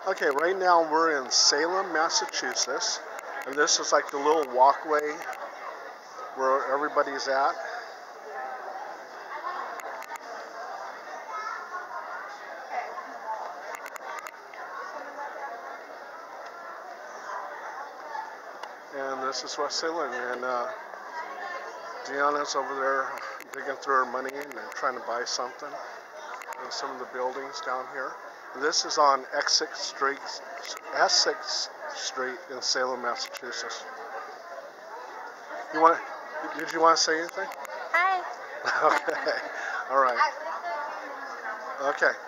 Okay, right now we're in Salem, Massachusetts, and this is like the little walkway where everybody's at. And this is West Salem, and Deanna's over there digging through her money and trying to buy something in some of the buildings down here. This is on Essex Street in Salem, Massachusetts. Did you want to say anything? Hi. Okay. All right. Okay.